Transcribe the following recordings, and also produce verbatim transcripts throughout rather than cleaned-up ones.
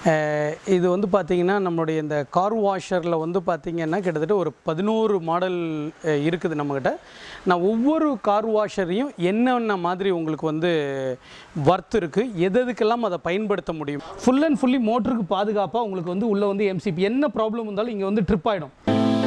இது வந்து பார்த்திங்கன்னா நம்மளுடைய இந்த கார் வாஷரில் வந்து பார்த்திங்கன்னா கிட்டத்தட்ட ஒரு பதினோரு மாடல் இருக்குது நம்மக்கிட்ட. நான் ஒவ்வொரு கார் வாஷரையும் என்னென்ன மாதிரி உங்களுக்கு வந்து ஒர்த் இருக்குது, எது எதுக்கெல்லாம் அதை பயன்படுத்த முடியும், ஃபுல் அண்ட் ஃபுல்லி மோட்டருக்கு பாதுகாப்பாக உங்களுக்கு வந்து உள்ளே வந்து எம்சிபி என்ன ப்ராப்ளம் இருந்தாலும் இங்கே வந்து ட்ரிப் ஆகிடும்.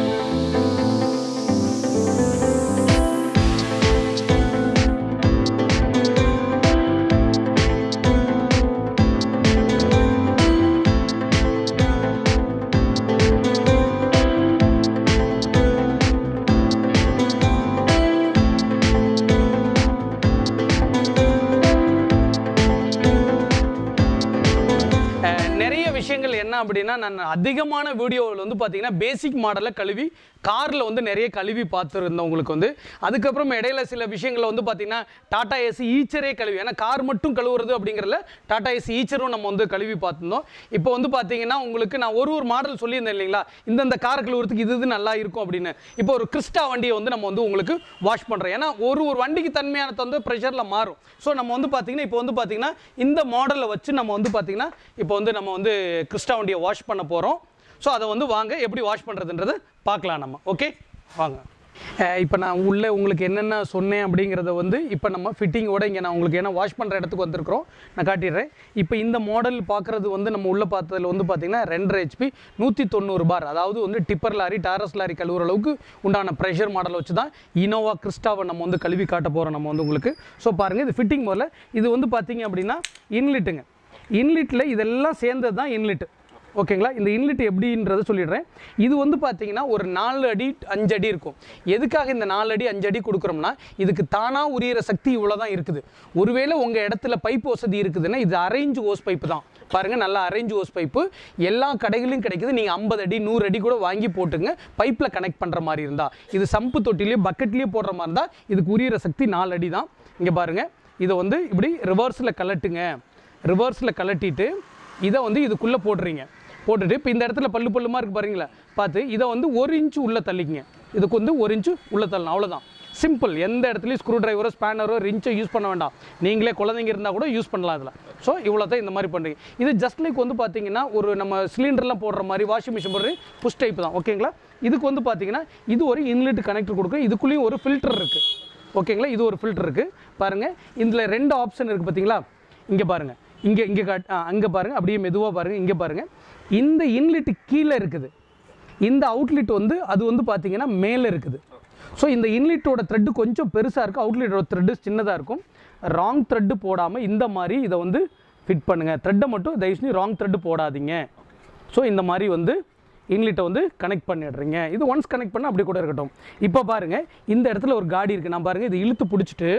என்ன அப்படின்னா நான் அதிகமான வீடியோவில் வந்து பார்த்தீங்கன்னா பேசிக் மாடலில் கழுவி காரில் வந்து நிறைய கழுவி பார்த்துருந்தோம் உங்களுக்கு வந்து. அதுக்கப்புறம் இடையில சில விஷயங்களில் வந்து பார்த்தீங்கன்னா டாடா ஏசி ஈச்சரே கழுவி, ஏன்னா கார் மட்டும் கழுவுறது அப்படிங்கிறதுல டாடா ஏசி ஈச்சரும் நம்ம வந்து கழுவி பார்த்துருந்தோம். இப்போ வந்து பார்த்தீங்கன்னா உங்களுக்கு நான் ஒரு ஒரு மாடல் சொல்லியிருந்தேன் இல்லைங்களா, இந்தந்த கார் கழுவுறதுக்கு இது இது நல்லா இருக்கும் அப்படின்னு. இப்போ ஒரு கிறிஸ்டா வண்டியை வந்து நம்ம வந்து உங்களுக்கு வாஷ் பண்ணுறோம், ஏன்னா ஒரு ஒரு வண்டிக்கு தன்மையானது வந்து ப்ரெஷரில் மாறும். ஸோ நம்ம வந்து பார்த்தீங்கன்னா இப்போ வந்து பார்த்தீங்கன்னா இந்த மாடலை வச்சு நம்ம வந்து பார்த்தீங்கன்னா இப்போ வந்து நம்ம வந்து கிறிஸ்டா வண்டியை வாஷ் பண்ண போகிறோம். ஸோ அதை வந்து வாங்க எப்படி வாஷ் பண்ணுறதுன்றதை பார்க்கலாம் நம்ம. ஓகே வாங்க. இப்போ நான் உள்ளே உங்களுக்கு என்னென்ன சொன்னேன் அப்படிங்கிறத வந்து இப்போ நம்ம ஃபிட்டிங்கோட இங்கே நான் உங்களுக்கு என்ன வாஷ் பண்ணுற இடத்துக்கு வந்திருக்கிறோம், நான் காட்டிடுறேன். இப்போ இந்த மாடல் பார்க்குறது வந்து நம்ம உள்ளே பார்த்ததில் வந்து பார்த்திங்கன்னா ரெண்டரை ஹெச்பி நூற்றி தொண்ணூறு பார், அதாவது வந்து டிப்பர் லாரி டாரஸ் லாரி கழுவுற அளவுக்கு உண்டான ப்ரெஷர் மாடலை வச்சு தான் இனோவா கிறிஸ்டாவை நம்ம வந்து கழுவி காட்ட போகிறோம் நம்ம வந்து உங்களுக்கு. ஸோ பாருங்கள், இது ஃபிட்டிங் முதல்ல இது வந்து பார்த்திங்க அப்படின்னா இன்லிட்டுங்க. இன்லிட்டில் இதெல்லாம் சேர்ந்தது தான் இன்லிட்டு. ஓகேங்களா, இந்த இன்லிட் எப்படின்றத சொல்லிடுறேன். இது வந்து பார்த்தீங்கன்னா ஒரு நாலு அடி அஞ்சு அடி இருக்கும். எதுக்காக இந்த நாலு அடி அஞ்சு அடி கொடுக்குறோம்னா, இதுக்கு தானாக உரியிற சக்தி இவ்வளோ தான் இருக்குது. ஒருவேளை உங்கள் இடத்துல பைப் வசதி இருக்குதுன்னா இது அரேஞ்ச் ஹோஸ் பைப்பு தான். பாருங்கள், நல்லா அரேஞ்ச் ஹோஸ் பைப்பு எல்லா கடைகளையும் கிடைக்குது. நீங்கள் ஐம்பது அடி நூறு அடி கூட வாங்கி போட்டுங்க, பைப்பில் கனெக்ட் பண்ணுற மாதிரி இருந்தால். இது சம்பு தொட்டிலேயே பக்கெட்லேயே போடுற மாதிரி இருந்தால் இதுக்கு உரியிற சக்தி நாலு அடி தான். இங்கே பாருங்கள், இதை வந்து இப்படி ரிவர்ஸில் கலட்டுங்க. ரிவர்ஸில் கலட்டிட்டு இதை வந்து இதுக்குள்ளே போடுறீங்க. போட்டுட்டு இப்போ இந்த இடத்துல பல்லு பல்லுமா இருக்குது பாருங்களா, பார்த்து இதை வந்து ஒரு இன்ச்சு உள்ளே தள்ளிக்கிங்க. இதுக்கு வந்து ஒரு இன்ச்சு உள்ளே தள்ளணும், அவ்வளோதான். சிம்பிள். எந்த இடத்துலையும் ஸ்க்ரூ ட்ரைவரோ ஸ்பேனரோ ரிஞ்சோ யூஸ் பண்ண வேண்டாம். நீங்களே குழந்தைங்க இருந்தால் கூட யூஸ் பண்ணலாம் இதில். ஸோ இவ்வளோ தான் இந்த மாதிரி பண்ணுறீங்க. இது ஜஸ்ட் லைக் வந்து பார்த்தீங்கன்னா ஒரு நம்ம சிலிண்டர்லாம் போடுற மாதிரி வாஷிங் மிஷின் போடுற புஷ் டைப் தான். ஓகேங்களா, இதுக்கு வந்து பார்த்தீங்கன்னா இது ஒரு இன்லெட் கனெக்டர் கொடுக்குறோம். இதுக்குள்ளேயும் ஒரு ஃபில்டர் இருக்குது. ஓகேங்களா, இது ஒரு ஃபில்டர் இருக்குது. பாருங்கள், இதில் ரெண்டு ஆப்ஷன் இருக்குது பார்த்தீங்களா. இங்கே பாருங்கள், இங்கே இங்கே காட் அங்கே பாருங்கள், அப்படியே மெதுவாக பாருங்கள். இங்கே பாருங்கள், இந்த இன்லெட்டு கீழே இருக்குது, இந்த அவுட்லெட் வந்து அது வந்து பார்த்திங்கன்னா மேலே இருக்குது. ஸோ இந்த இன்லெட்டோட த்ரெட்டு கொஞ்சம் பெருசாக இருக்கும், அவுட்லெட்டோட த்ரெட்டு சின்னதாக இருக்கும். ராங் த்ரெட்டு போடாமல் இந்த மாதிரி இதை வந்து ஃபிட் பண்ணுங்கள். த்ரெட்டை மட்டும் தயவு செஞ்சு ராங் த்ரெட்டு போடாதீங்க. ஸோ இந்த மாதிரி வந்து இன்லெட்டை வந்து கனெக்ட் பண்ணிடுறீங்க. இது ஒன்ஸ் கனெக்ட் பண்ணால் அப்படி கூட இருக்கட்டும். இப்போ பாருங்கள், இந்த இடத்துல ஒரு காடி இருக்குது. நான் பாருங்கள், இதை இழுத்து பிடிச்சிட்டு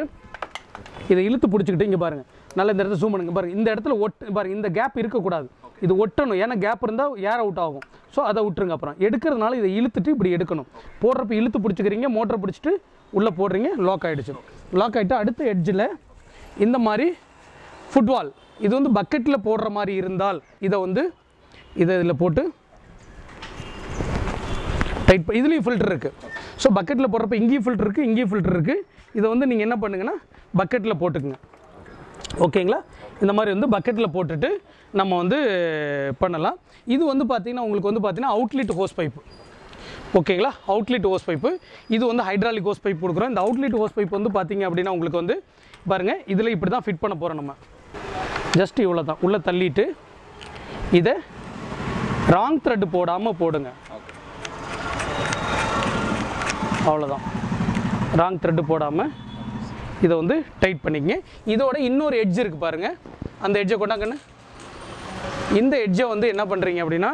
இதை இழுத்து பிடிச்சிக்கிட்டு இங்கே பாருங்கள், நல்லா இந்த இடத்துல ஜூம் பண்ணுங்க பாருங்கள். இந்த இடத்துல ஒட்டு பாருங்கள், இந்த கேப் இருக்கக்கூடாது, இது ஒட்டணும். ஏன்னா கேப் இருந்தால் ஏர் அவுட் ஆகும். ஸோ அதை விட்டுருங்க. அப்புறம் எடுக்கிறதுனால இதை இழுத்துட்டு இப்படி எடுக்கணும். போடுறப்ப இழுத்து பிடிச்சிக்கிறீங்க, மோட்டரை பிடிச்சிட்டு உள்ளே போடுறீங்க, லாக் ஆகிடுச்சு. லாக் ஆகிட்டு அடுத்த எட்ஜில் இந்த மாதிரி ஃபுட்வால், இது வந்து பக்கெட்டில் போடுற மாதிரி இருந்தால் இதை வந்து இதை இதில் போட்டு டைட். இதுலேயும் ஃபில்டர் இருக்குது. ஸோ பக்கெட்டில் போடுறப்ப இங்கேயும் ஃபில்டர் இருக்குது, இங்கேயும் ஃபில்டர் இருக்குது. இதை வந்து நீங்கள் என்ன பண்ணுங்கன்னா பக்கெட்டில் போட்டுக்குங்க. ஓகேங்களா, இந்த மாதிரி வந்து பக்கெட்டில் போட்டுட்டு நம்ம வந்து பண்ணலாம். இது வந்து பார்த்திங்கன்னா உங்களுக்கு வந்து பார்த்திங்கன்னா அவுட்லெட் ஹோஸ் பைப்பு. ஓகேங்களா, அவுட்லெட் ஹோஸ் பைப்பு. இது வந்து ஹைட்ராலிக் ஹோஸ் பைப் கொடுக்குறோம். இந்த அவுட்லெட் ஹோஸ் பைப் வந்து பார்த்திங்க அப்படின்னா உங்களுக்கு வந்து பாருங்கள், இதில் இப்படி தான் ஃபிட் பண்ண போகிறோம் நம்ம. ஜஸ்ட் இவ்வளோ தான் உள்ளே தள்ளிட்டு இதை ராங் த்ரெட் போடாமல் போடுங்க. அவ்வளோதான், ராங் த்ரெட்டு போடாமல் இதை வந்து டைட் பண்ணிக்கங்க. இதோட இன்னொரு எட்ஜ் இருக்குது பாருங்கள், அந்த எட்ஜை கொண்டாங்கன்னு. இந்த எட்ஜை வந்து என்ன பண்ணுறீங்க அப்படின்னா,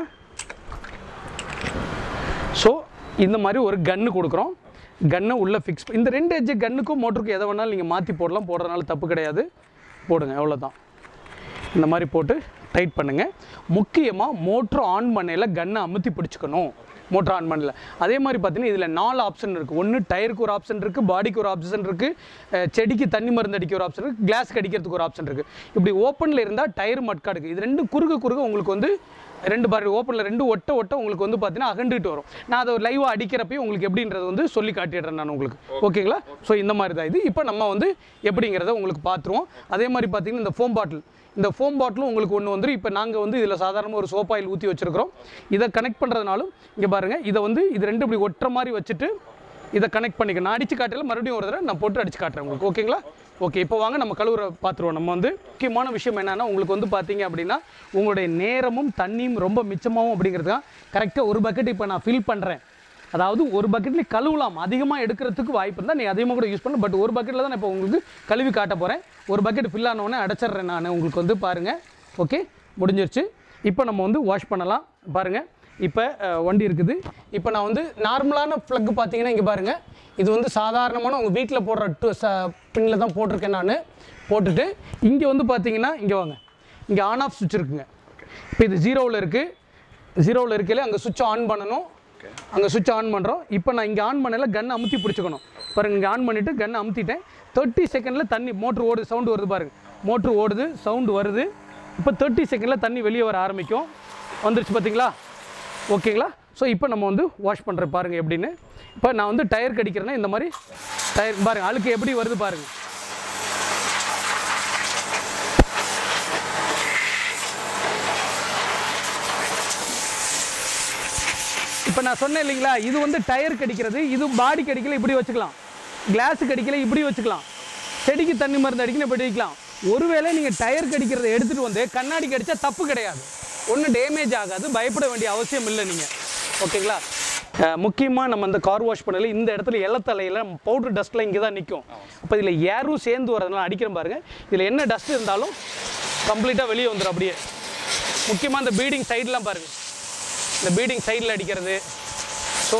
ஸோ இந்த மாதிரி ஒரு கன்று கொடுக்குறோம். கன்னை உள்ளே ஃபிக்ஸ். இந்த ரெண்டு எட்ஜு கன்னுக்கும் மோட்டருக்கும் எதை வேணாலும் நீங்கள் மாற்றி போடலாம், போடுறதுனால தப்பு கிடையாது. போடுங்க, அவ்வளோதான். இந்த மாதிரி போட்டு டைட் பண்ணுங்கள். முக்கியமாக மோட்ரு ஆன் பண்ணையில் கன்னை அமுத்தி பிடிச்சிக்கணும். மோட்டர் ஆன் பண்ணல. அதே மாதிரி பார்த்தீங்கன்னா இதில் நாலு ஆப்ஷன் இருக்குது. ஒன்று டயருக்கு ஒரு ஆப்ஷன் இருக்குது, பாடிக்கு ஒரு ஆப்ஷன் இருக்குது, செடிக்கு தண்ணி மருந்து அடிக்க ஒரு ஆப்ஷன் இருக்குது, கிளாஸ்க்கு அடிக்கிறதுக்கு ஒரு ஆப்ஷன் இருக்குது. இப்படி ஓப்பனில் இருந்தால் டயர் மட்காடுக்கு. இது ரெண்டு குறுக குறுக உங்களுக்கு வந்து ரெண்டு பார் ஓப்பனில் ரெண்டு ஒட்ட ஒட்ட உங்களுக்கு வந்து பார்த்தீங்கன்னா அகண்டுட்டு வரும். நான் அதை லைவாக அடிக்கிறப்பையும் உங்களுக்கு எப்படின்றது வந்து சொல்லி காட்டிடுறேன் நான் உங்களுக்கு. ஓகேங்களா? ஸோ இந்த மாதிரி தான் இது. இப்போ நம்ம வந்து எப்படிங்கிறத உங்களுக்கு பார்த்துருவோம். அதே மாதிரி பார்த்தீங்கன்னா இந்த ஃபோம் பாட்டில் இந்த ஃபோம் பாட்டிலும் உங்களுக்கு ஒன்று வந்துடும். இப்போ நாங்கள் வந்து இதில் சாதாரணமாக ஒரு சோப் ஆயில் ஊற்றி வச்சுருக்கிறோம். இதை கனெக்ட் பண்ணுறதுனாலும் இங்கே பாருங்கள், இதை வந்து இது ரெண்டு இப்படி ஒட்டுற மாதிரி வச்சுட்டு இதை கனெக்ட் பண்ணிக்க. நான் அடித்து காட்டல, மறுபடியும் ஒரு தடவை நான் போட்டு அடித்து காட்டுறேன் உங்களுக்கு. ஓகேங்களா? ஓகே, இப்போ வாங்க நம்ம கழுவுற பார்த்துருவோம். நம்ம வந்து முக்கியமான விஷயம் என்னென்னா உங்களுக்கு வந்து பார்த்தீங்க அப்படின்னா உங்களுடைய நேரமும் தண்ணியும் ரொம்ப மிச்சமாகும். அப்படிங்கிறதுக்காக கரெக்டாக ஒரு பக்கெட் இப்போ நான் ஃபில் பண்ணுறேன். அதாவது ஒரு பக்கெட்லேயே கழுவலாம், அதிகமாக எடுக்கிறதுக்கு வாய்ப்பு இருந்தால் நீ அதிகமாக கூட யூஸ் பண்ணு. பட் ஒரு பக்கெட்டில் தான் நான் இப்போ உங்களுக்கு கழுவி காட்ட போகிறேன். ஒரு பக்கெட் ஃபில் ஆனோடனே அடைச்சிட்றேன் நான் உங்களுக்கு வந்து பாருங்கள். ஓகே, முடிஞ்சிருச்சு. இப்போ நம்ம வந்து வாஷ் பண்ணலாம். பாருங்கள், இப்போ வண்டி இருக்குது. இப்போ நான் வந்து நார்மலான ப்ளக் பார்த்தீங்கன்னா இங்கே பாருங்கள், இது வந்து சாதாரணமான உங்கள் வீட்டில் போடுற டூ ச பின்னில் தான் போட்டிருக்கேன் நான். போட்டுட்டு இங்கே வந்து பார்த்தீங்கன்னா இங்கே வாங்க, இங்கே ஆன் ஆஃப் சுவிட்ச் இருக்குங்க. இப்போ இது ஜீரோவில் இருக்குது. ஜீரோவில் இருக்கையில் அங்கே சுவிட்ச் ஆன் பண்ணணும். அங்கே சுவிட்ச் ஆன் பண்ணுறோம். இப்போ நான் இங்கே ஆன் பண்ணல, கன் அமுத்தி பிடிச்சிக்கணும். பாருங்கள், இங்கே ஆன் பண்ணிவிட்டு கன் அமுத்திட்டேன். தேர்ட்டி செகண்டில் தண்ணி மோட்ரு ஓடுது, சவுண்டு வருது பாருங்கள். மோட்ரு ஓடுது, சவுண்டு வருது. இப்போ தேர்ட்டி செகண்டில் தண்ணி வெளியே வர ஆரம்பிக்கும். வந்துருச்சு பார்த்தீங்களா? ஓகேங்களா? ஸோ இப்போ நம்ம வந்து வாஷ் பண்ணுற பாருங்கள் எப்படின்னு. இப்போ நான் வந்து டயர் கடிக்கிறேன்னா இந்த மாதிரி டயர் பாருங்கள், அழுக்கு எப்படி வருது பாருங்கள். இப்போ நான் சொன்னேன் இல்லைங்களா, இது வந்து டயர் கடிக்கிறது. இது பாடி கடிக்கல இப்படி வச்சுக்கலாம், கிளாஸு கடிக்கல இப்படி வச்சுக்கலாம், செடிக்கு தண்ணி மருந்து அடிக்கணும் இப்படி அடிக்கலாம். ஒருவேளை நீங்கள் டயர் கடிக்கிறத எடுத்துகிட்டு வந்து கண்ணாடி கடித்தா தப்பு கிடையாது, ஒன்றும் டேமேஜ் ஆகாது, பயப்பட வேண்டிய அவசியம் இல்லை நீங்கள். ஓகேங்களா? முக்கியமாக நம்ம அந்த கார் வாஷ் பண்ணல இந்த இடத்துல எல்லத்தலையில் பவுடர் டஸ்ட்டில் இங்கே தான் நிற்கும். அப்போ இதில் ஏரும் சேர்ந்து வரதுனால அடிக்கிறேன் பாருங்கள். இதில் என்ன டஸ்ட் இருந்தாலும் கம்ப்ளீட்டாக வெளியே வந்துடும் அப்படியே. முக்கியமாக இந்த பீடிங் சைடெலாம் பாருங்கள், இந்த பீடிங் சைடில் அடிக்கிறது. ஸோ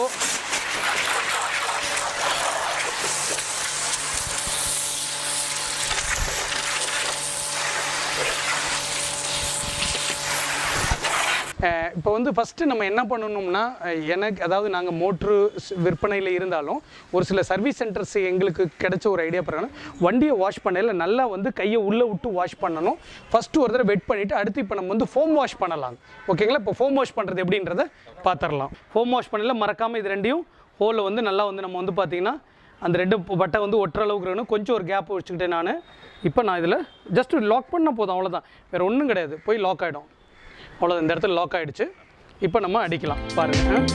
இப்போ வந்து ஃபஸ்ட்டு நம்ம என்ன பண்ணணும்னா, எனக்கு அதாவது நாங்கள் மோட்ரு விற்பனையில் இருந்தாலும் ஒரு சில சர்வீஸ் சென்டர்ஸ் எங்களுக்கு கிடைச்ச ஒரு ஐடியா பிரகாரம் வண்டியை வாஷ் பண்ணல நல்லா வந்து கையை உள்ளே விட்டு வாஷ் பண்ணணும். ஃபஸ்ட்டு ஒரு தடவை வெட் பண்ணிவிட்டு அடுத்து இப்போ நம்ம வந்து ஃபோம் வாஷ் பண்ணலாம். ஓகேங்களா? இப்போ ஃபோம் வாஷ் பண்ணுறது எப்படின்றத பார்த்துடலாம். ஃபோம் வாஷ் பண்ணல மறக்காமல் இது ரெண்டையும் ஹோலில் வந்து நல்லா வந்து நம்ம வந்து பார்த்திங்கன்னா அந்த ரெண்டு பட்டை வந்து ஒட்டுற அளவுக்கு இருக்கணும். கொஞ்சம் ஒரு கேப் வச்சுக்கிட்டேன் நான். இப்போ நான் இதில் ஜஸ்ட் லாக் பண்ணால் போதும், அவ்வளோதான், வேறு ஒன்றும் கிடையாது. போய் லாக் ஆகிடும், அவ்வளோ. இந்த இடத்துல லாக் ஆகிடுச்சு. இப்போ நம்ம அடிக்கலாம் பாருங்கள்.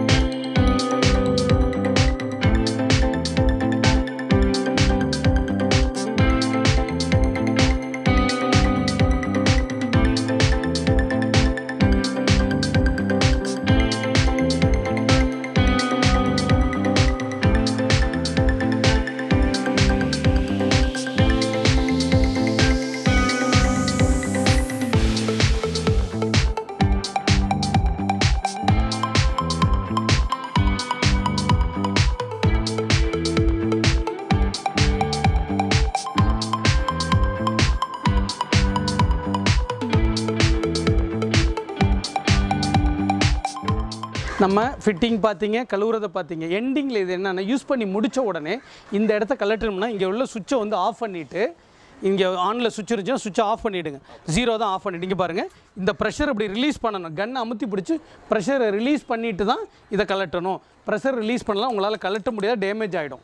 நம்ம ஃபிட்டிங் பார்த்தீங்க, கழுவுறதை பார்த்தீங்க. எண்டிங்கில் இது என்னென்னா யூஸ் பண்ணி முடித்த உடனே இந்த இடத்த கலட்டணும்னா இங்கே உள்ள சுவிட்சை வந்து ஆஃப் பண்ணிவிட்டு இங்கே ஆனில் சுவிட்ச் இருந்துச்சுன்னா சுவிட்சை ஆஃப் பண்ணிவிடுங்க. ஜீரோ தான் ஆஃப் பண்ணிவிட்டு இங்கே பாருங்கள், இந்த ப்ரெஷர் அப்படி ரிலீஸ் பண்ணணும். கன்னை அமுத்தி பிடிச்சி ப்ரெஷரை ரிலீஸ் பண்ணிவிட்டு தான் இதை கலட்டணும். ப்ரெஷர் ரிலீஸ் பண்ணலாம், உங்களால் கலட்ட முடியாது, டேமேஜ் ஆகிடும்.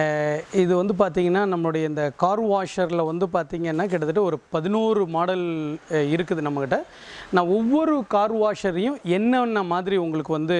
இது வந்து பார்த்திங்கன்னா நம்மளுடைய இந்த கார் வாஷரில் வந்து பார்த்திங்கன்னா கிட்டத்தட்ட ஒரு பதினோரு மாடல் இருக்குது நம்மக்கிட்ட. நான் ஒவ்வொரு கார் வாஷரையும் என்னென்ன மாதிரி உங்களுக்கு வந்து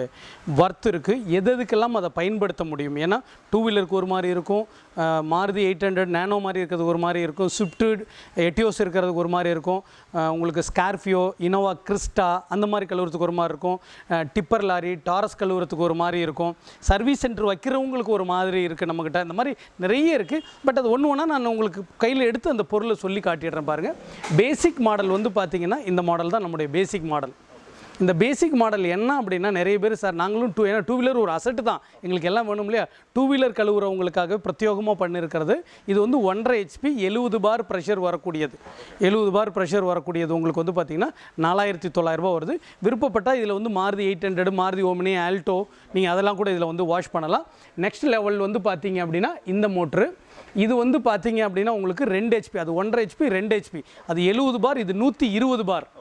ஒர்த் இருக்குது, எது எதுக்கெல்லாம் அதை பயன்படுத்த முடியும். ஏன்னா டூ வீலருக்கு ஒரு மாதிரி இருக்கும், மாருதி எயிட் ஹண்ட்ரட் நேனோ மாதிரி இருக்கிறது ஒரு மாதிரி இருக்கும், ஸ்விஃப்ட்டு எட்டியோஸ் இருக்கிறதுக்கு ஒரு மாதிரி இருக்கும், உங்களுக்கு ஸ்கார்பியோ இனோவா கிறிஸ்டா அந்த மாதிரி கழுவுறதுக்கு ஒரு மாதிரி இருக்கும், டிப்பர் லாரி டாரஸ் கழுவுறதுக்கு ஒரு மாதிரி இருக்கும், சர்வீஸ் சென்டர் வைக்கிறவங்களுக்கு ஒரு மாதிரி இருக்குது நம்மக்கிட்ட. இந்த மாதிரி நிறைய இருக்குது. பட் அது ஒன்று ஒன்றா நான் உங்களுக்கு கையில் எடுத்து அந்த பொருளை சொல்லி காட்டிடுறேன் பாருங்கள். பேசிக் மாடல் வந்து பார்த்திங்கன்னா இந்த மாடல் தான் நம்முடைய பேசிக் மாடல். இந்த பேசிக் மாடல் என்ன அப்படின்னா நிறைய பேர் சார் நாங்களும் டூ ஏன்னா டூ வீலர் ஒரு அசட்டு தான், எங்களுக்கு எல்லாம் வேணும் இல்லையா, டூ வீலர் கழுவுறவங்களுக்காக பிரத்யேகமாக பண்ணியிருக்கிறது. இது வந்து ஒன்றரை ஹெச்பி எழுபது பார் ப்ரெஷர் வரக்கூடியது. எழுபது பார் ப்ரெஷர் வரக்கூடியது உங்களுக்கு வந்து பார்த்திங்கன்னா நாலாயிரத்தி தொள்ளாயிரரூபா வருது. விருப்பப்பட்டால் இதில் வந்து Maruti eight hundred Maruti Omni Alto நீங்கள் அதெல்லாம் கூட இதில் வந்து வாஷ் பண்ணலாம். நெக்ஸ்ட் லெவல் வந்து பார்த்திங்க அப்படின்னா இந்த மோட்ரு இது வந்து பார்த்திங்க அப்படின்னா உங்களுக்கு ரெண்டு ஹெச்பி, அது ஒன்றரை ஹெச்பி ரெண்டு ஹெச்பி, அது எழுபது பார், இது நூற்றி இருபது பார்.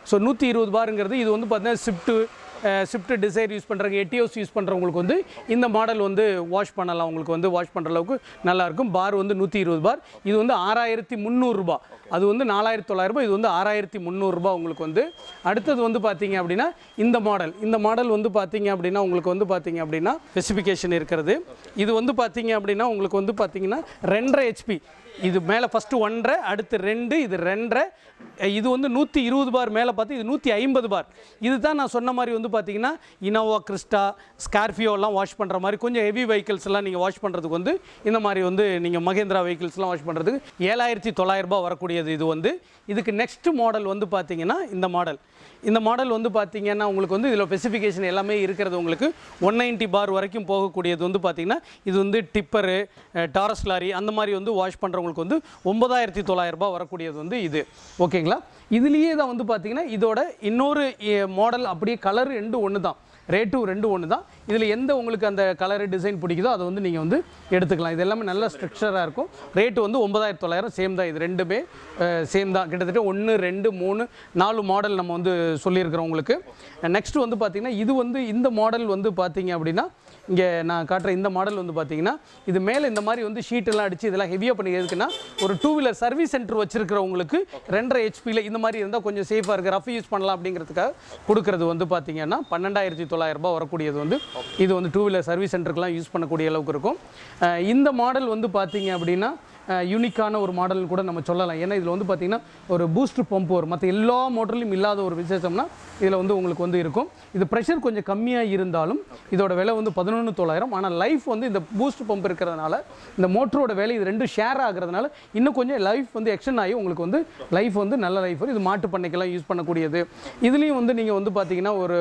ஸோ நூற்றி இருபது பாருங்கிறது இது வந்து பார்த்தீங்கன்னா ஸ்விஃப்ட்டு ஸ்விஃப்ட் டிசைர் யூஸ் பண்ணுறவங்க எட்டியோஸ் யூஸ் பண்ணுறவங்களுக்கு வந்து இந்த மாடல் வந்து வாஷ் பண்ணலாம், உங்களுக்கு வந்து வாஷ் பண்ணுற அளவுக்கு நல்லாயிருக்கும். பார் வந்து நூற்றி இருபது பார், இது வந்து ஆறாயிரத்தி முந்நூறுரூபா, அது வந்து நாலாயிரத்தி தொள்ளாயிரரூபா, இது வந்து ஆறாயிரத்தி முந்நூறுரூபா உங்களுக்கு வந்து. அடுத்தது வந்து பார்த்தீங்க அப்படின்னா இந்த மாடல் இந்த மாடல் வந்து பார்த்தீங்க அப்படின்னா உங்களுக்கு வந்து பார்த்தீங்க அப்படின்னா ஸ்பெசிஃபிகேஷன் இருக்கிறது. இது வந்து பார்த்தீங்க அப்படின்னா உங்களுக்கு வந்து பார்த்தீங்கன்னா ரெண்டரை ஹெச்பி, இது மேலே ஃபஸ்ட்டு ஒன்றரை, அடுத்து ரெண்டு, இது ரெண்டரை, இது வந்து நூற்றி இருபது பார், மேலே பார்த்து இது நூற்றி ஐம்பது பார். இது தான் நான் சொன்ன மாதிரி வந்து பார்த்தீங்கன்னா இனோவா, கிறிஸ்டா, ஸ்கார்பியோலாம் வாஷ் பண்ணுற மாதிரி கொஞ்சம் ஹெவி வெஹிக்கிள்ஸ்லாம் நீங்கள் வாஷ் பண்ணுறதுக்கு வந்து இந்த மாதிரி வந்து நீங்கள் மகேந்திரா வெஹிக்கிள்ஸ்லாம் வாஷ் பண்ணுறதுக்கு ஏழாயிரத்தி தொள்ளாயிரரூபா வரக்கூடியது. இது வந்து இதுக்கு நெக்ஸ்ட் மாடல் வந்து பார்த்தீங்கன்னா இந்த மாடல் இந்த மாடல் வந்து பார்த்தீங்கன்னா உங்களுக்கு வந்து இதில் ஸ்பெசிஃபிகேஷன் எல்லாமே இருக்கிறது. உங்களுக்கு ஒன் நைன்ட்டி பார் வரைக்கும் போகக்கூடியது வந்து பார்த்தீங்கன்னா இது வந்து டிப்பரு, டாரஸ் லாரி அந்த மாதிரி வந்து வாஷ் பண்ணுறவங்களுக்கு வந்து ஒன்பதாயிரத்தி தொள்ளாயிரரூபா வரக்கூடியது வந்து இது. ஓகேங்களா, இதுலேயே தான் வந்து பார்த்தீங்கன்னா இதோட இன்னொரு மாடல் அப்படியே கலர் ரெண்டு ஒன்று தான், ரேட்டும் ரெண்டு ஒன்று தான். இதில் எந்த உங்களுக்கு அந்த கலரு டிசைன் பிடிக்குதோ அதை வந்து நீங்கள் வந்து எடுத்துக்கலாம். இது எல்லாமே நல்ல ஸ்ட்ரக்சராக இருக்கும். ரேட்டு வந்து ஒன்பதாயிரத்தி தொள்ளாயிரம் சேம் தான், இது ரெண்டுமே சேம் தான். கிட்டத்தட்ட ஒன்று ரெண்டு மூணு நாலு மாடல் நம்ம வந்து சொல்லியிருக்கிறோம் உங்களுக்கு. நெக்ஸ்ட்டு வந்து பார்த்திங்கன்னா இது வந்து இந்த மாடல் வந்து பார்த்திங்க அப்படின்னா இங்கே நான் காட்டுற இந்த மாடல் வந்து பார்த்தீங்கன்னா இது மேலே இந்த மாதிரி வந்து ஷீட்டெல்லாம் அடித்து இதெல்லாம் ஹெவியாக பண்ணி எதுக்குன்னா ஒரு டூ வீலர் சர்வீஸ் சென்டர் வச்சுருக்கிறவங்களுக்கு ரெண்டரை ஹெச்பியில் இந்த மாதிரி இருந்தால் கொஞ்சம் சேஃபாக இருக்குது, ரஃப் யூஸ் பண்ணலாம் அப்படிங்கிறதுக்காக கொடுக்குறது வந்து பார்த்தீங்கன்னா பன்னெண்டாயிரத்தி தொள்ளாயிரரூபா வரக்கூடியது வந்து இது வந்து டூ வீலர் சர்வீஸ் சென்டருக்குலாம் யூஸ் பண்ணக்கூடிய அளவுக்கு இருக்கும். இந்த மாடல் வந்து பார்த்தீங்க அப்படின்னா யூனிக்கான ஒரு மாடல் கூட நம்ம சொல்லலாம். ஏன்னா இதில் வந்து பார்த்திங்கன்னா ஒரு பூஸ்ட் பம்ப் வரும், மற்ற எல்லா மோட்டர்லையும் இல்லாத ஒரு விசேஷம்னா இதில் வந்து உங்களுக்கு வந்து இருக்கும். இது ப்ரெஷர் கொஞ்சம் கம்மியாக இருந்தாலும் இதோட விலை வந்து பதினொன்று தொள்ளாயிரம். ஆனால் லைஃப் வந்து இந்த பூஸ்ட் பம்ப் இருக்கிறதுனால இந்த மோட்டரோட வேலை இது ரெண்டும் ஷேர் ஆகிறதுனால இன்னும் கொஞ்சம் லைஃப் வந்து எக்ஸ்டெண்ட் ஆகி உங்களுக்கு வந்து லைஃப் வந்து நல்ல லைஃப் வரும். இது மாட்டு பண்ணைக்கெல்லாம் யூஸ் பண்ணக்கூடியது. இதுலேயும் வந்து நீங்கள் வந்து பார்த்திங்கன்னா ஒரு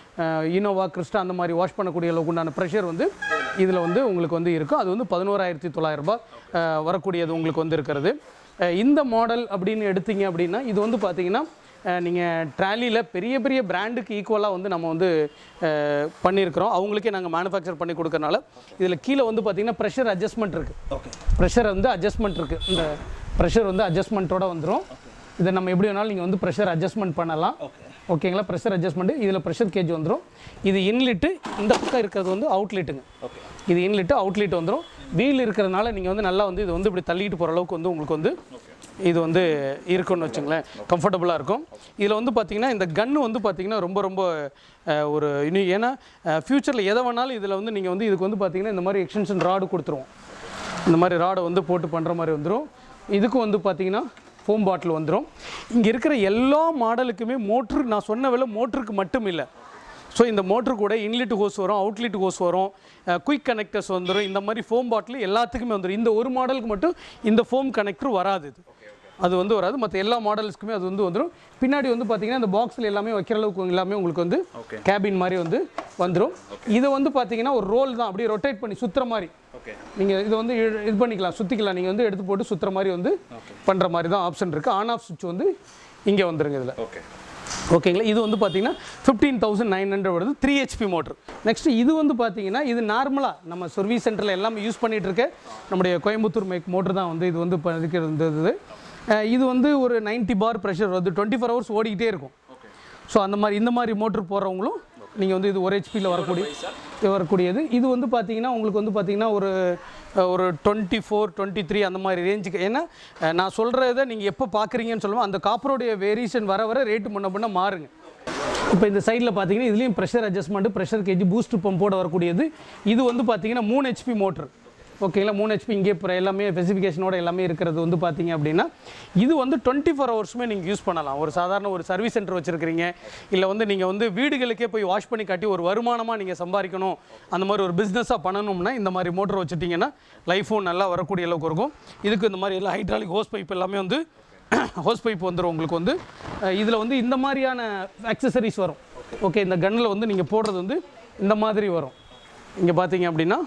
இனோவா, கிறிஸ்டா அந்த மாதிரி வாஷ் பண்ணக்கூடிய அளவுக்கு உண்டான ப்ரெஷர் வந்து இதில் வந்து உங்களுக்கு வந்து இருக்கும். அது வந்து பதினோராயிரத்தி தொள்ளாயிரரூபா வரக்கூடியது உங்களுக்கு வந்து இருக்கிறது. இந்த மாடல் அப்படின்னு எடுத்தீங்க அப்படின்னா இது வந்து பார்த்திங்கன்னா நீங்கள் ட்ராலியில் பெரிய பெரிய பிராண்டுக்கு ஈக்குவலாக வந்து நம்ம வந்து பண்ணியிருக்கிறோம். அவங்களுக்கே நாங்கள் மேனுஃபேக்சர் பண்ணி கொடுக்கறனால இதில் கீழே வந்து பார்த்திங்கன்னா ப்ரெஷர் அட்ஜஸ்ட்மெண்ட் இருக்குது. ஓகே, ப்ரெஷர் வந்து அட்ஜஸ்ட்மெண்ட் இருக்குது. இந்த ப்ரெஷர் வந்து அட்ஜஸ்ட்மெண்ட்டோடு வந்துடும். இதை நம்ம எப்படி வேணாலும் நீங்கள் வந்து ப்ரெஷர் அட்ஜஸ்ட்மெண்ட் பண்ணலாம். ஓகேங்களா, ப்ரெஷர் அட்ஜஸ்ட்மெண்ட்டு இதில் ப்ரெஷர் கேஜ் வந்துடும். இது இன்லிட்டு, இந்த பக்கம் இருக்கிறது வந்து அவுட்லெட்டுங்க. ஓகே, இது இன்லிட்டு அவுட்லெட் வந்துடும். வீல் இருக்கிறதுனால நீங்கள் வந்து நல்லா வந்து இது வந்து இப்படி தள்ளிட்டு போகிற அளவுக்கு வந்து உங்களுக்கு வந்து இது வந்து இருக்குன்னு வச்சுங்களேன், கம்ஃபர்டபுளாக இருக்கும். இதில் வந்து பார்த்திங்கன்னா இந்த கன்று வந்து பார்த்திங்கன்னா ரொம்ப ரொம்ப ஒரு இனி, ஏன்னா ஃப்யூச்சரில் எதை வேணாலும் இதில் வந்து நீங்கள் வந்து இதுக்கு வந்து பார்த்திங்கன்னா இந்த மாதிரி எக்ஸ்டென்ஷன் ராடு கொடுத்துருவோம். இந்த மாதிரி ராடை வந்து போட்டு பண்ணுற மாதிரி வந்துடும். இதுக்கும் வந்து பார்த்திங்கன்னா ஃபோம் பாட்டில் வந்துடும். இங்கே இருக்கிற எல்லா மாடலுக்குமே மோட்ரு நான் சொன்ன விலை மோட்டருக்கு மட்டும் இல்லை. ஸோ இந்த மோட்ரு கூட இன்லெட் ஹோஸ் வரும், அவுட்லெட் ஹோஸ் வரும், குயிக் கனெக்டர்ஸ் வந்துடும். இந்த மாதிரி ஃபோம் பாட்டில் எல்லாத்துக்குமே வந்துடும். இந்த ஒரு மாடலுக்கு மட்டும் இந்த ஃபோம் கனெக்டர் வராது, இது அது வந்து வராது. மற்ற எல்லா மாடல்ஸ்க்குமே அது வந்து வந்துடும். பின்னாடி வந்து பார்த்தீங்கன்னா இந்த பாக்ஸில் எல்லாமே வைக்கிற அளவுக்கு எல்லாமே உங்களுக்கு வந்து கேபின் மாதிரி வந்து வந்துடும். இதை வந்து பார்த்தீங்கன்னா ஒரு ரோல் தான், அப்படியே ரொட்டேட் பண்ணி சுற்றுற மாதிரி நீங்கள் இதை வந்து இது பண்ணிக்கலாம், சுற்றிக்கலாம். நீங்கள் வந்து எடுத்து போட்டு சுற்றுற மாதிரி வந்து பண்ணுற மாதிரி தான் ஆப்ஷன் இருக்குது. ஆன் ஆஃப் சுவிட்ச் வந்து இங்கே வந்துருங்க இதில். ஓகே, ஓகேங்களா. இது வந்து பார்த்தீங்கன்னா ஃபிஃப்டீன் தௌசண்ட் நைன் ஹண்ட்ரட் வருது, த்ரீ ஹெச்பி மோட்ரு. நெக்ஸ்ட்டு இது வந்து பார்த்தீங்கன்னா இது நார்மலாக நம்ம சர்வீஸ் சென்டரில் எல்லாமே யூஸ் பண்ணிகிட்டு இருக்க நம்முடைய கோயம்புத்தூர் மேக் மோட்ரு தான் வந்து இது வந்து இருக்கிறது. இது வந்து ஒரு நைன்ட்டி பார் ப்ரெஷர் வந்து டுவெண்ட்டி ஃபோர் ஹவர்ஸ் ஓடிக்கிட்டே இருக்கும். ஸோ அந்த மாதிரி இந்த மாதிரி மோட்ரு போகிறவங்களும் நீங்கள் வந்து இது ஒரு ஹெச்பியில் வரக்கூடிய வரக்கூடியது. இது வந்து பார்த்தீங்கன்னா உங்களுக்கு வந்து பார்த்தீங்கன்னா ஒரு ஒரு டுவெண்ட்டி ஃபோர் டுவெண்ட்டி த்ரீ அந்த மாதிரி ரேஞ்சுக்கு. ஏன்னா நான் சொல்கிறத நீங்கள் எப்போ பார்க்குறீங்கன்னு சொல்லுவோம், அந்த காப்பரோடைய வேரியேஷன் வர வர ரேட்டு முன்ன முன்ன மாறுங்க. இப்போ இந்த சைடில் பார்த்தீங்கன்னா இதுலேயும் ப்ரெஷர் அட்ஜஸ்ட்மெண்ட்டு, ப்ரெஷர் கேஜி, பூஸ்ட் பம்போடு வரக்கூடியது. இது வந்து பார்த்தீங்கன்னா மூணு ஹெச்பி மோட்ரு. ஓகேங்களா, மூணு ஹெச்பி இங்கே இப்போ எல்லாமே ஸ்பெசிஃபிகேஷனோட எல்லாமே இருக்கிறது வந்து பார்த்தீங்க அப்படின்னா இது வந்து டுவெண்ட்டி ஃபோர் ஹவர்ஸுமே நீங்கள் யூஸ் பண்ணலாம். ஒரு சாதாரண ஒரு சர்வீஸ் சென்டர் வச்சுருக்கிறீங்க, இல்லை வந்து நீங்கள் வந்து வீடுகளுக்கே போய் வாஷ் பண்ணி காட்டி ஒரு வருமானமாக நீங்கள் சம்பாதிக்கணும், அந்த மாதிரி ஒரு பிஸ்னஸாக பண்ணணும்னா இந்த மாதிரி மோட்டர் வச்சுட்டிங்கன்னா லைஃபும் நல்லா வரக்கூடிய அளவுக்கு இருக்கும். இதுக்கு இந்த மாதிரி எல்லாம் ஹைட்ராலிக் ஹோஸ் பைப் எல்லாமே வந்து ஹோஸ் பைப் வந்துடும் உங்களுக்கு வந்து. இதில் வந்து இந்த மாதிரியான அக்சசரிஸ் வரும். ஓகே, இந்த கன்னில் வந்து நீங்கள் போடுறது வந்து இந்த மாதிரி வரும். இங்கே பார்த்தீங்க அப்படின்னா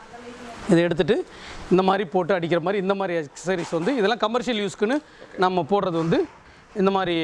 இதை எடுத்துகிட்டு இந்த மாதிரி போட்டு அடிக்கிற மாதிரி இந்த மாதிரி அக்சசரிஸ் வந்து இதெல்லாம் கமர்ஷியல் யூஸ்க்குன்னு நம்ம போடுறது வந்து இந்த மாதிரி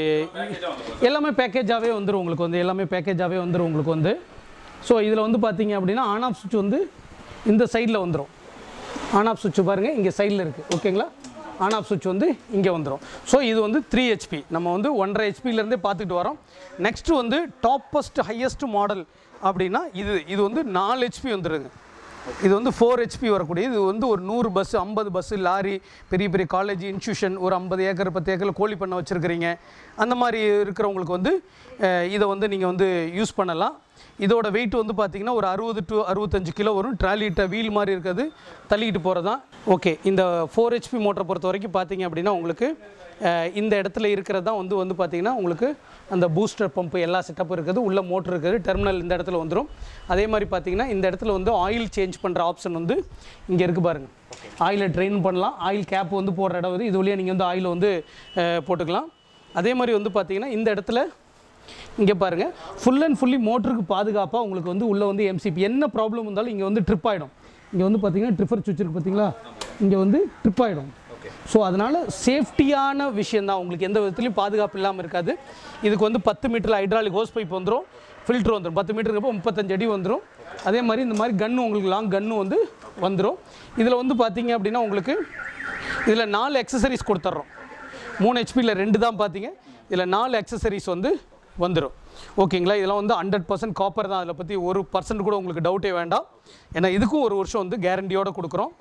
எல்லாமே பேக்கேஜாகவே வந்துடும் உங்களுக்கு வந்து எல்லாமே பேக்கேஜாகவே வந்துடும் உங்களுக்கு வந்து. ஸோ இதில் வந்து பார்த்தீங்க அப்படின்னா ஆன் ஆஃப் சுவிட்ச் வந்து இந்த சைடில் வந்துடும். ஆன் ஆஃப் சுவிட்ச் பாருங்கள் இங்கே சைடில் இருக்குது. ஓகேங்களா, ஆன் ஆஃப் சுவிட்ச் வந்து இங்கே வந்துடும். ஸோ இது வந்து த்ரீ ஹெச்பி, நம்ம வந்து ஒன்றரை ஹெச்பிலேருந்தே பார்த்துட்டு வரோம். நெக்ஸ்ட்டு வந்து டாப்பஸ்ட் ஹையஸ்ட் மாடல் அப்படின்னா இது இது வந்து நாலு ஹெச்பி வந்துடுங்க. இது வந்து ஃபோர் ஹெச்பி வரக்கூடிய, இது வந்து ஒரு நூறு பஸ்ஸு, ஐம்பது பஸ்ஸு, லாரி, பெரிய பெரிய காலேஜ், இன்ஸ்டியூஷன், ஒரு ஐம்பது ஏக்கர் பத்து ஏக்கரில் கோழி பண்ண வச்சுருக்கிறீங்க, அந்த மாதிரி இருக்கிறவங்களுக்கு வந்து இதை வந்து நீங்கள் வந்து யூஸ் பண்ணலாம். இதோட வெயிட் வந்து பார்த்திங்கன்னா ஒரு அறுபது டு அறுபத்தஞ்சு கிலோ வரும். ட்ராலிட்ட வீல் மாதிரி இருக்கிறது, தள்ளிக்கிட்டு போகிறது தான். ஓகே, இந்த ஃபோர் ஹெச்பி மோட்டரை பொறுத்த வரைக்கும் பார்த்தீங்க அப்படின்னா உங்களுக்கு இந்த இடத்துல இருக்கிறது தான் வந்து வந்து பார்த்திங்கன்னா உங்களுக்கு அந்த பூஸ்டர் பம்பு எல்லா செட்டப்பும் இருக்குது, உள்ள மோட்டர் இருக்குது, டெர்மினல் இந்த இடத்துல வந்துடும். அதே மாதிரி பார்த்திங்கன்னா இந்த இடத்துல வந்து ஆயில் சேஞ்ச் பண்ணுற ஆப்ஷன் வந்து இங்கே இருக்குது பாருங்கள். ஆயிலை ட்ரெயின் பண்ணலாம், ஆயில் கேப் வந்து போடுற இடம் வந்து இது வழியாக நீங்கள் வந்து ஆயில் வந்து போட்டுக்கலாம். அதே மாதிரி வந்து பார்த்திங்கன்னா இந்த இடத்துல இங்கே பாருங்கள், ஃபுல் அண்ட் ஃபுல்லி மோட்டருக்கு பாதுகாப்பாக உங்களுக்கு வந்து உள்ளே வந்து எம்சிபி என்ன ப்ராப்ளம் இருந்தாலும் இங்கே வந்து ட்ரிப் ஆகிடும். இங்கே வந்து பார்த்திங்கன்னா ட்ரிப்பர் சுவிட்ச் இருக்குது பார்த்தீங்களா, இங்கே வந்து ட்ரிப் ஆகிடும். ஸோ அதனால் சேஃப்டியான விஷயந்தான், உங்களுக்கு எந்த விதத்துலையும் பாதுகாப்பு இல்லாமல் இருக்காது. இதுக்கு வந்து பத்து மீட்டரில் ஹைட்ராலிக் ஹோஸ் பைப் வந்துடும், ஃபில்ட்ரு வந்துடும். பத்து மீட்டருக்கப்போ முப்பத்தஞ்சு அடி வந்துடும். அதே மாதிரி இந்த மாதிரி கன்று உங்களுக்கு லாங் கன்று வந்து வந்துடும். இதில் வந்து பார்த்திங்க அப்படின்னா உங்களுக்கு இதில் நாலு எக்ஸசரிஸ் கொடுத்துட்றோம். மூணு ஹெச்பியில் ரெண்டு தான் பார்த்தீங்க, இதில் நாலு எக்ஸசரிஸ் வந்து வந்துடும். ஓகேங்களா, இதெல்லாம் வந்து ஹண்ட்ரட் பர்சன்ட் காப்பர் தான், அதில் பற்றி ஒரு பர்சன்ட் கூட உங்களுக்கு டவுட்டே வேண்டாம். ஏன்னா இதுக்கும் ஒரு வருஷம் வந்து கேரண்டியோடு கொடுக்குறோம்.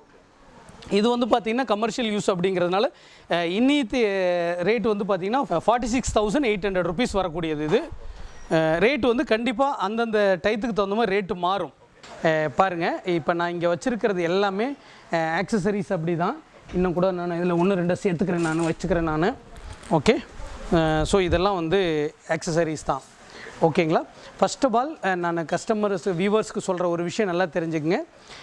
இது வந்து பார்த்திங்கன்னா கமர்ஷியல் யூஸ் அப்படிங்கிறதுனால இன்னித்து ரேட் வந்து பார்த்திங்கன்னா forty six thousand eight hundred rupees வரக்கூடியது. இது ரேட் வந்து கண்டிப்பாக அந்தந்த டயத்துக்கு தகுந்த மாதிரி ரேட்டு மாறும். பாருங்கள், இப்போ நான் இங்கே வச்சுருக்கிறது எல்லாமே ஆக்சசரிஸ் அப்படி தான். இன்னும் கூட நான் இதில் ஒன்று ரெண்டு சேர்த்துக்கிறேன், நான் வச்சுக்கிறேன் நான். ஓகே, ஸோ இதெல்லாம் வந்து ஆக்சசரிஸ் தான். ஓகேங்களா, ஃபர்ஸ்ட் ஆஃப் ஆல் நான் கஸ்டமர்ஸ் வியூவர்ஸ்க்கு சொல்கிற ஒரு விஷயம் நல்லா தெரிஞ்சுக்கங்க.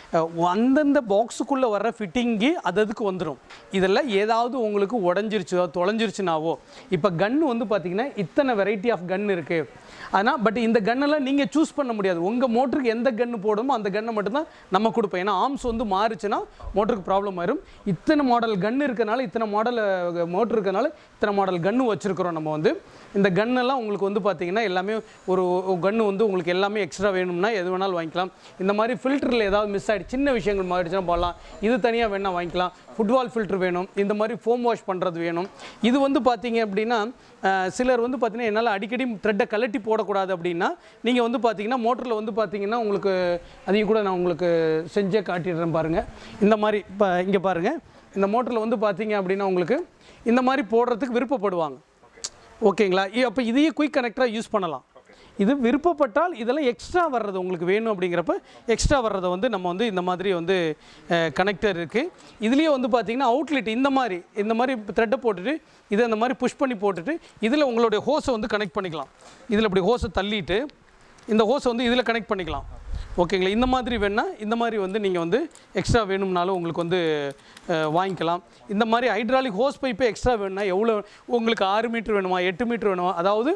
அந்தந்த பாக்ஸுக்குள்ளே வர்ற ஃபிட்டிங்கு அது அதுக்கு வந்துடும். இதெல்லாம் ஏதாவது உங்களுக்கு உடஞ்சிருச்சோ தொலைஞ்சிருச்சுனாவோ, இப்போ கன்று வந்து பார்த்திங்கன்னா இத்தனை வெரைட்டி ஆஃப் கன் இருக்குது. ஆனால் பட் இந்த கன்னெல்லாம் நீங்கள் சூஸ் பண்ண முடியாது. உங்கள் மோட்டருக்கு எந்த கன்று போடணுமோ அந்த கன்னை மட்டும்தான் நம்ம கொடுப்போம். ஏன்னா ஆர்ம்ஸ் வந்து மாறுச்சுன்னா மோட்டருக்கு ப்ராப்ளம் ஆயிரும். இத்தனை மாடல் கன்று இருக்கனால, இத்தனை மாடல் மோட்டர் இருக்கனால இத்தனை மாடல் கன்று வச்சுருக்கிறோம் நம்ம வந்து. இந்த கன்னெல்லாம் உங்களுக்கு வந்து பார்த்திங்கன்னா எல்லாமே ஒரு கன்று வந்து உங்களுக்கு எல்லாமே எக்ஸ்ட்ரா வேணும்னா எது வேணாலும் வாங்கிக்கலாம். இந்த மாதிரி ஃபில்டரில் ஏதாவது மிஸ் ஆகிடுச்சு, சின்ன விஷயங்கள் மாறிடுச்சுன்னா போடலாம். இது தனியாக வேணால் வாங்கிக்கலாம். ஃபுட்பால் ஃபில்ட்ரு வேணும், இந்த மாதிரி ஃபோம் வாஷ் பண்ணுறது வேணும். இது வந்து பார்த்திங்க அப்படின்னா சிலர் வந்து பார்த்திங்கன்னா என்னால் அடிக்கடி த்ரெட்டை கலட்டி போடக்கூடாது அப்படின்னா நீங்கள் வந்து பார்த்திங்கன்னா மோட்டரில் வந்து பார்த்திங்கன்னா உங்களுக்கு அதையும் கூட நான் உங்களுக்கு செஞ்சே காட்டிடுறேன் பாருங்கள். இந்த மாதிரி இப்போ இங்கே பாருங்கள், இந்த மோட்டரில் வந்து பார்த்திங்க அப்படின்னா உங்களுக்கு இந்த மாதிரி போடுறதுக்கு விருப்பப்படுவாங்க. ஓகேங்களா, அப்போ இதையே குயிக் கனெக்டராக யூஸ் பண்ணலாம். இது விருப்பப்பட்டால் இதெல்லாம் எக்ஸ்ட்ரா வர்றது உங்களுக்கு வேணும் அப்படிங்கிறப்ப எக்ஸ்ட்ரா வர்றதை வந்து நம்ம வந்து இந்த மாதிரி வந்து கனெக்டர் இருக்குது. இதுலேயே வந்து பார்த்திங்கன்னா அவுட்லெட் இந்த மாதிரி இந்த மாதிரி த்ரெட்டை போட்டுட்டு இதை இந்த மாதிரி புஷ் பண்ணி போட்டுட்டு இதில் உங்களுடைய ஹோஸை வந்து கனெக்ட் பண்ணிக்கலாம். இதில் இப்படி ஹோஸை தள்ளிட்டு இந்த ஹோஸை வந்து இதில் கனெக்ட் பண்ணிக்கலாம். ஓகேங்களா, இந்த மாதிரி வேணால் இந்த மாதிரி வந்து நீங்கள் வந்து எக்ஸ்ட்ரா வேணும்னாலும் உங்களுக்கு வந்து வாங்கிக்கலாம். இந்த மாதிரி ஹைட்ராலிக் ஹோஸ் பைப்பே எக்ஸ்ட்ரா வேணும்னா எவ்வளோ உங்களுக்கு ஆறு மீட்டர் வேணுமா, எட்டு மீட்டர் வேணுமா, அதாவது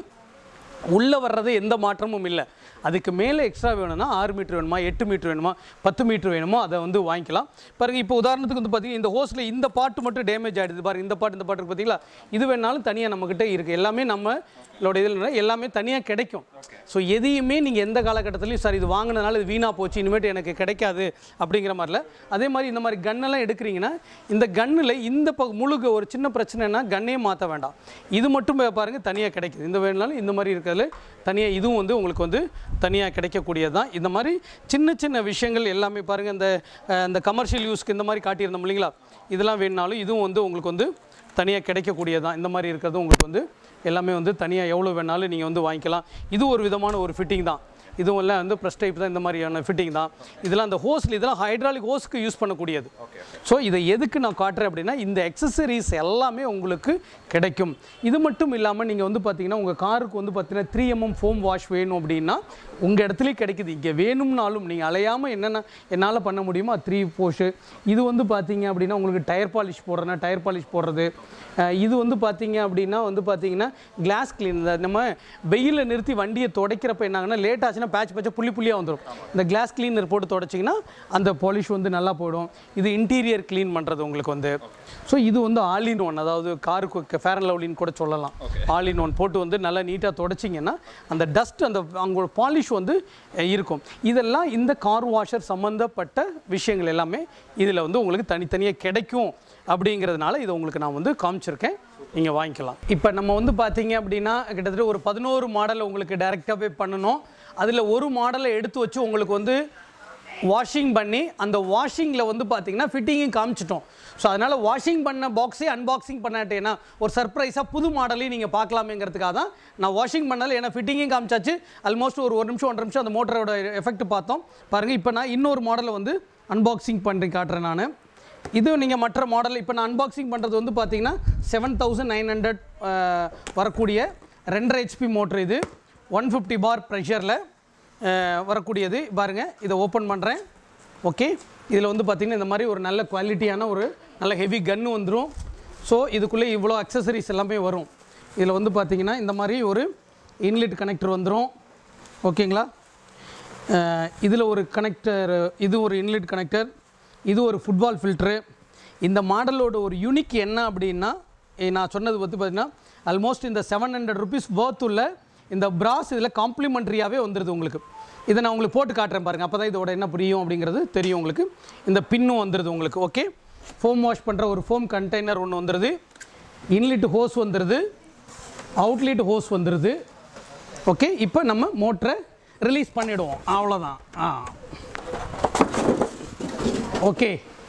உள்ளே வர்றது எந்த மாற்றமும் இல்லை. அதுக்கு மேலே எக்ஸ்ட்ரா வேணும்னா ஆறு மீட்டர் வேணுமா, எட்டு மீட்டர் வேணுமா, பத்து மீட்டர் வேணுமோ அதை வந்து வாங்கிக்கலாம். பாருங்கள், இப்போ உதாரணத்துக்கு வந்து பார்த்திங்கன்னா இந்த ஹோஸில் இந்த பாட்டு மட்டும் டேமேஜ் ஆகிடுது பாருங்கள். இந்த பாட்டு இந்த பாட்டு பார்த்தீங்களா, இது வேணாலும் தனியாக நம்மக்கிட்ட இருக்குது. எல்லாமே நம்மளோட இதில் எல்லாமே தனியாக கிடைக்கும். ஸோ எதையுமே நீங்கள் எந்த காலகட்டத்துலையும் சார் இது வாங்கினதுனால இது வீணாக போச்சு, இனிமேட்டு எனக்கு கிடைக்காது அப்படிங்கிற மாதிரில. அதே மாதிரி இந்த மாதிரி கன்னெல்லாம் எடுக்கிறீங்கன்னா இந்த கன்னில் இந்த ப முழுக்க ஒரு சின்ன பிரச்சனைனா கன்னே மாற்ற வேண்டாம். இது மட்டும் பாருங்கள் தனியாக கிடைக்குது. இந்த வேணுனாலும் இந்த மாதிரி இருக்கிறதுல தனியாக இதுவும் வந்து உங்களுக்கு வந்து தனியாக கிடைக்கக்கூடியது தான். இந்த மாதிரி சின்ன சின்ன விஷயங்கள் எல்லாமே பாருங்கள். இந்த இந்த கமர்ஷியல் யூஸ்க்கு இந்த மாதிரி காட்டியிருந்தோம் இல்லைங்களா, இதெல்லாம் வேணுனாலும் இதுவும் வந்து உங்களுக்கு வந்து தனியாக கிடைக்கக்கூடியது தான். இந்த மாதிரி இருக்கிறது உங்களுக்கு வந்து எல்லாமே வந்து தனியாக எவ்வளோ வேணாலும் நீங்கள் வந்து வாங்கிக்கலாம். இது ஒரு விதமான ஒரு ஃபிட்டிங் தான். இதுவும் எல்லாம் வந்து ப்ரெஸ் டைப் தான், இந்த மாதிரியான ஃபிட்டிங் தான். இதெல்லாம் அந்த ஹோஸ்ல இதெல்லாம் ஹைட்ராலிக் ஹோஸ்க்கு யூஸ் பண்ணக்கூடியது. ஸோ இதை எதுக்கு நான் காட்டுறேன் அப்படின்னா இந்த எக்ஸசரிஸ் எல்லாமே உங்களுக்கு கிடைக்கும். இது மட்டும் இல்லாமல் நீங்கள் வந்து பார்த்தீங்கன்னா உங்கள் காருக்கு வந்து பார்த்தீங்கன்னா த்ரீ எம்எம் ஃபோம் வாஷ் வேணும் அப்படின்னா உங்கள் இடத்துலையும் கிடைக்குது. இங்கே வேணும்னாலும் நீங்கள் அலையாமல் என்னென்ன என்னால் பண்ண முடியுமோ த்ரீ போஷு. இது வந்து பார்த்தீங்க அப்படின்னா உங்களுக்கு டயர் பாலிஷ் போடுறேன்னா டயர் பாலிஷ் போடுறது. இது வந்து பார்த்தீங்க அப்படின்னா வந்து பார்த்தீங்கன்னா கிளாஸ் கிளீன். நம்ம வெயிலில் நிறுத்தி வண்டியை துடைக்கிறப்ப என்னாங்கன்னா லேட் ஆச்சுன்னா ஆச்சுன்னா பேட்ச் பேட்சாக புள்ளி புள்ளியாக வந்துடும். இந்த கிளாஸ் கிளீனர் போட்டு தொடச்சிங்கன்னா அந்த பாலிஷ் வந்து நல்லா போயிடும். இது இன்டீரியர் க்ளீன் பண்ணுறது உங்களுக்கு வந்து. ஸோ இது வந்து ஆல் இன் ஒன், அதாவது காருக்கு ஃபேர் அண்ட் லவ்லின்னு கூட சொல்லலாம். ஆல் இன் ஒன் போட்டு வந்து நல்லா நீட்டாக தொடச்சிங்கன்னா அந்த டஸ்ட் அந்த அவங்களோட பாலிஷ் வந்து இருக்கும். இதெல்லாம் இந்த கார் வாஷர் சம்மந்தப்பட்ட விஷயங்கள் எல்லாமே இதில் வந்து உங்களுக்கு தனித்தனியாக கிடைக்கும். அப்படிங்கிறதுனால இதை உங்களுக்கு நான் வந்து காமிச்சிருக்கேன், நீங்கள் வாங்கிக்கலாம். இப்போ நம்ம வந்து பார்த்தீங்க அப்படின்னா கிட்டத்தட்ட ஒரு பதினோரு மாடல் உங்களுக்கு டைரெக்டாகவே பண்ணணும். அதில் ஒரு மாடலை எடுத்து வச்சு உங்களுக்கு வந்து வாஷிங் பண்ணி அந்த வாஷிங்கில் வந்து பார்த்தீங்கன்னா ஃபிட்டிங்கும் காமிச்சிட்டோம். ஸோ அதனால் வாஷிங் பண்ண பாக்ஸே அன்பாக்சிங் பண்ணாட்டேன்னா ஒரு சர்ப்ரைஸாக புது மாடலையும் நீங்கள் பார்க்கலாமேங்கிறதுக்காக தான் நான் வாஷிங் பண்ணல. ஏன்னா ஃபிட்டிங்கும் காமிச்சாச்சு. ஆல்மோஸ்ட் ஒரு ஒரு நிமிஷம் ஒன்றரை நிமிஷம் அந்த மோட்டரோட எஃபெக்ட் பார்த்தோம் பாருங்கள். இப்போ நான் இன்னொரு மாடலை வந்து அன்பாக்சிங் பண்ணி காட்டுறேன் நான். இது நீங்கள் மற்ற மாடல் இப்போ நான் அன்பாக்சிங் பண்ணுறது வந்து பார்த்தீங்கன்னா செவன் தௌசண்ட் நைன் ஹண்ட்ரட் வரக்கூடிய ரெண்டரை ஹெச்பி மோட்ரு. இது ஒன் ஃபிஃப்டி பார் ப்ரெஷரில் வரக்கூடியது. பாருங்கள், இதை ஓப்பன் பண்ணுறேன். ஓகே, இதில் வந்து பார்த்திங்கன்னா இந்த மாதிரி ஒரு நல்ல குவாலிட்டியான ஒரு நல்ல ஹெவி கன்று வந்துடும். ஸோ இதுக்குள்ளே இவ்வளோ அக்சசரிஸ் எல்லாமே வரும். இதில் வந்து பார்த்திங்கன்னா இந்த மாதிரி ஒரு இன்லெட் கனெக்டர் வந்துடும். ஓகேங்களா, இதில் ஒரு கனெக்டர், இது ஒரு இன்லெட் கனெக்டர், இது ஒரு ஃபுட்பால் ஃபில்ட்ரு. இந்த மாடலோட ஒரு யூனிக் என்ன அப்படின்னா நான் சொன்னது வந்து பார்த்திங்கன்னா ஆல்மோஸ்ட் இந்த செவன் ஹண்ட்ரட் ருபீஸ் பர்த் உள்ள இந்த பிராஸ் இதில் காம்ப்ளிமெண்ட்ரியாகவே வந்துடுது உங்களுக்கு. இதை நான் உங்களுக்கு போட்டு காட்டுறேன் பாருங்கள், அப்போ தான் இதோட என்ன புரியும் அப்படிங்கிறது தெரியும் உங்களுக்கு. இந்த பின்னும் வந்துடுது உங்களுக்கு. ஓகே, ஃபோம் வாஷ் பண்ணுற ஒரு ஃபோம் கண்டெய்னர் ஒன்று வந்துடுது. இன்லெட் ஹோஸ் வந்துடுது, அவுட்லெட் ஹோஸ் வந்துடுது. ஓகே, இப்போ நம்ம மோட்டரை ரிலீஸ் பண்ணிவிடுவோம், அவ்வளோதான். ஆ ஓகே,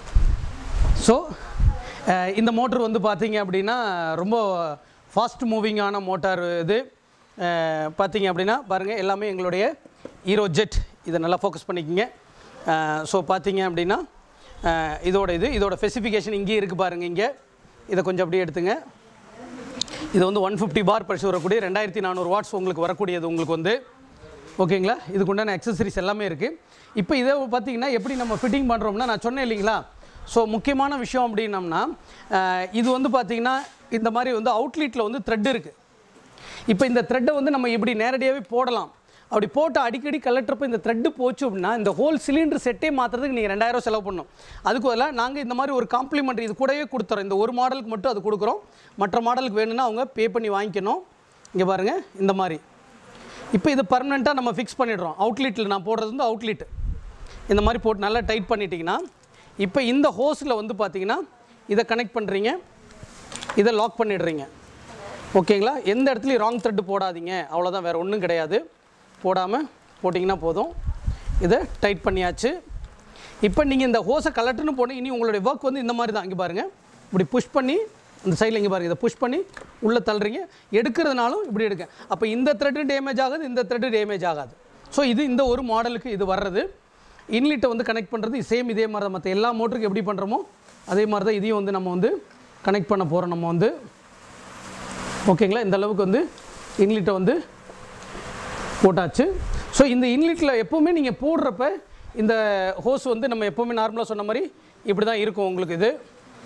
ஸோ இந்த மோட்டர் வந்து பார்த்தீங்க அப்படின்னா ரொம்ப ஃபாஸ்ட் மூவிங்கான மோட்டார். இது பார்த்தீங்க அப்படின்னா பாருங்கள், எல்லாமே எங்களுடைய ஹீரோ ஜெட். இதை நல்லா ஃபோக்கஸ் பண்ணிக்கிங்க. ஸோ பார்த்தீங்க அப்படின்னா இதோட இது இதோட ஸ்பெசிஃபிகேஷன் இங்கேயே இருக்குது பாருங்கள். இங்கே இதை கொஞ்சம் அப்படியே எடுத்துங்க. இது வந்து ஒன் ஃபிஃப்டி பார் ப்ரெஷர் வரக்கூடிய ரெண்டாயிரத்தி நானூறு வாட்ஸ் உங்களுக்கு வரக்கூடியது உங்களுக்கு வந்து. ஓகேங்களா, இதுக்கு உண்டான அக்சசரிஸ் எல்லாமே இருக்குது. இப்போ இதை பார்த்தீங்கன்னா எப்படி நம்ம ஃபிட்டிங் பண்ணுறோம்னா நான் சொன்னேன் இல்லைங்களா. ஸோ முக்கியமான விஷயம் அப்படின்னம்னா இது வந்து பார்த்திங்கன்னா இந்த மாதிரி வந்து அவுட்லெட்டில் வந்து த்ரெட் இருக்குது. இப்போ இந்த த்ரெட்டை வந்து நம்ம இப்படி நேரடியாகவே போடலாம். அப்படி போட்டு அடிக்கடி கலட்டுறப்போ இந்த த்ரெட்டு போச்சு அப்படின்னா இந்த ஹோல் சிலிண்டர் செட்டே மாற்றுறதுக்கு நீங்கள் ரெண்டாயிரம் செலவு பண்ணணும். அதுக்கு பதிலாக நாங்கள் இந்த மாதிரி ஒரு காம்ப்ளிமெண்ட்ரி இது கூடவே கொடுத்துறோம். இந்த ஒரு மாடலுக்கு மட்டும் அது கொடுக்குறோம். மற்ற மாடலுக்கு வேணும்னா அவங்க பே பண்ணி வாங்கிக்கணும். இங்கே பாருங்கள், இந்த மாதிரி இப்போ இது பர்மனெண்ட்டாக நம்ம ஃபிக்ஸ் பண்ணிடுறோம். அவுட்லெட்டில் நான் போடுறது வந்து அவுட்லெட் இந்த மாதிரி போட்டு நல்லா டைட் பண்ணிட்டீங்கன்னா இப்போ இந்த ஹோஸில் வந்து பார்த்தீங்கன்னா இதை கனெக்ட் பண்ணுறீங்க, இதை லாக் பண்ணிடுறீங்க. ஓகேங்களா, எந்த இடத்துலையும் ராங் த்ரெட்டு போடாதீங்க, அவ்வளோதான், வேறு ஒன்றும் கிடையாது. போடாமல் போட்டிங்கன்னா போதும். இதை டைட் பண்ணியாச்சு. இப்போ நீங்கள் இந்த ஹோஸை கலட்டுன்னு போனால் இனி உங்களுடைய ஒர்க் வந்து இந்த மாதிரி தான். இங்கே பாருங்கள், இப்படி புஷ் பண்ணி இந்த சைடில் இங்கே பாருங்கள், இதை புஷ் பண்ணி உள்ளே தள்ளுறீங்க. எடுக்கிறதுனாலும் இப்படி எடுக்க. அப்போ இந்த த்ரெட்டு டேமேஜ் ஆகாது, இந்த த்ரெட்டு டேமேஜ் ஆகாது. ஸோ இது இந்த ஒரு மாடலுக்கு இது வர்றது. இன்லெட்டை வந்து கனெக்ட் பண்ணுறது சேம் இதே மாதிரி தான். மற்ற எல்லா மோட்டருக்கு எப்படி பண்ணுறோமோ அதே மாதிரி தான் இதையும் வந்து நம்ம வந்து கனெக்ட் பண்ண போகிறோம் நம்ம வந்து. ஓகேங்களா, இந்த அளவுக்கு வந்து இன்லெட்டை வந்து போட்டாச்சு. ஸோ இந்த இன்லெட்டில் எப்போவுமே நீங்கள் போடுறப்ப இந்த ஹோஸ் வந்து நம்ம எப்போவுமே நார்மலாக சொன்ன மாதிரி இப்படி தான் இருக்கும் உங்களுக்கு. இது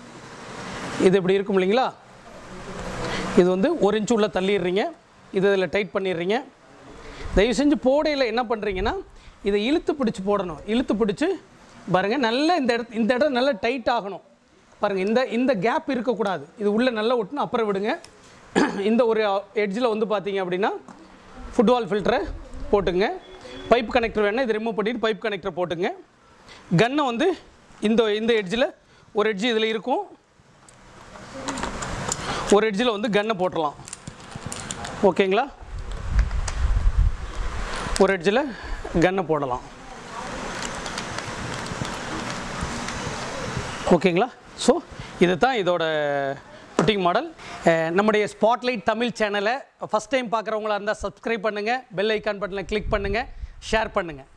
இது இப்படி இருக்கும் இல்லைங்களா. இது வந்து ஒரு இன்ச்சு உள்ள தள்ளிடுறீங்க, இது இதில் டைட் பண்ணிடுறீங்க. தயவு செஞ்சு போடையில் என்ன பண்ணுறீங்கன்னா இதை இழுத்து பிடிச்சி போடணும். இழுத்து பிடிச்சி பாருங்கள், நல்லா இந்த இடத்து இந்த இடம் நல்லா டைட் ஆகணும் பாருங்கள். இந்த இந்த கேப் இருக்கக்கூடாது. இது உள்ளே நல்லா ஒட்டுன்னு அப்புறம் விடுங்க. இந்த ஒரு எட்ஜில் வந்து பார்த்தீங்க அப்படின்னா ஃபுட்பால் ஃபில்டரை போட்டுங்க. பைப் கனெக்டர் வேணால் இதை ரிமூவ் பண்ணிவிட்டு பைப் கனெக்டர் போட்டுங்க. கன்னை வந்து இந்த இந்த எட்ஜில் ஒரு எட்ஜி இதில் இருக்கும், ஒரு எட்ஜில் வந்து கன்னை போட்டுடலாம். ஓகேங்களா, ஒரு எட்ஜில் கன்னை போடலாம். ஓகேங்களா, ஸோ இது தான் இதோட ஃபிட்டிங் மாடல். நம்முடைய ஸ்பாட்லைட் தமிழ் சேனலை ஃபஸ்ட் டைம் பார்க்குறவங்களா இருந்தால் சப்ஸ்கிரைப் பண்ணுங்கள், பெல் ஐக்கான் பட்டனை கிளிக் பண்ணுங்கள், ஷேர் பண்ணுங்கள்.